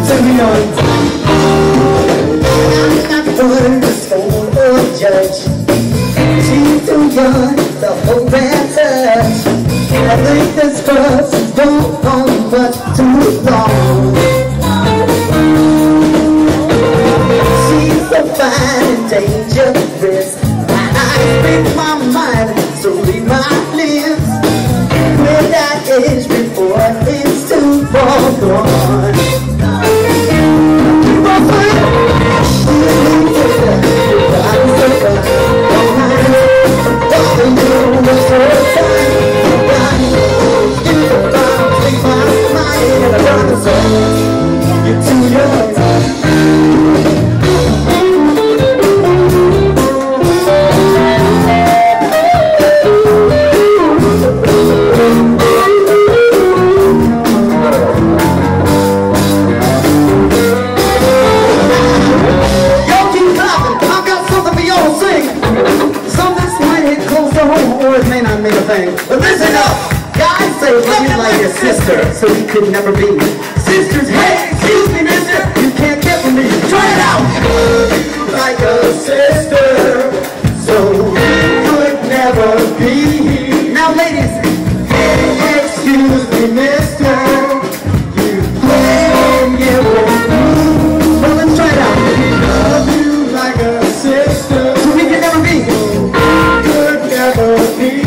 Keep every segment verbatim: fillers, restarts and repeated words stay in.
Send me on. I'm not one to scold or judge. She's too young to hold that touch. I think this bus don't on much too long. She's so fine and dangerous. I speak my mind, so read my lips. With that age before it's too far gone. You're too young. But listen up! Guys say love you like your sister, so we could never be sisters. Hey, excuse me, mister, you can't get with me. Try it out! Like a sister, so we could never be. Now ladies, hey, excuse me, mister, you can't get with me. Well, let's try it out. Love you like a sister, so we could never be. Could never be.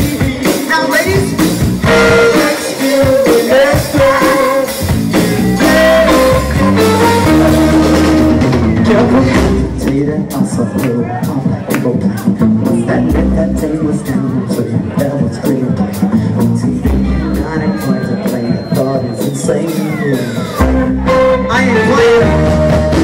Also, oh, all that people play. That night that day was down, so that was clear. T V, not in point to play. I thought it's insane. I ain't playing.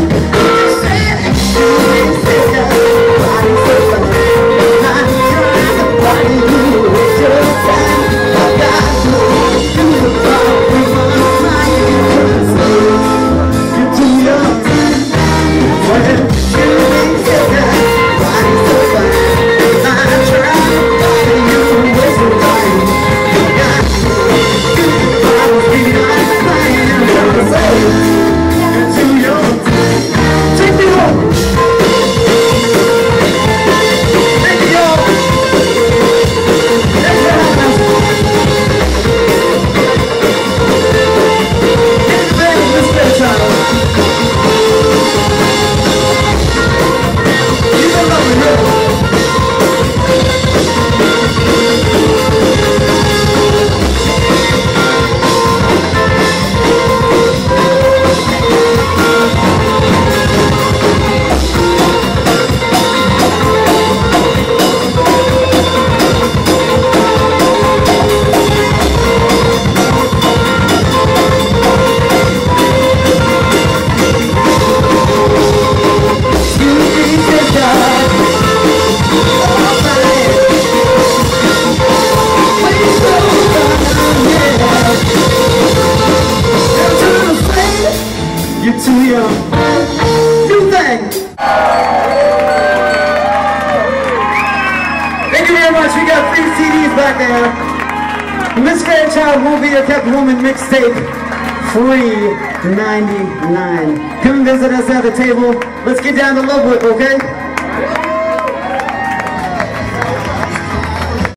You're too young. New thing. Thank you very much. We got three C Ds back there. Miss Fairchild Won't Be Your Kept Woman mixtape. Free ninety-nine. Come visit us at the table. Let's get down to Lovewood, okay?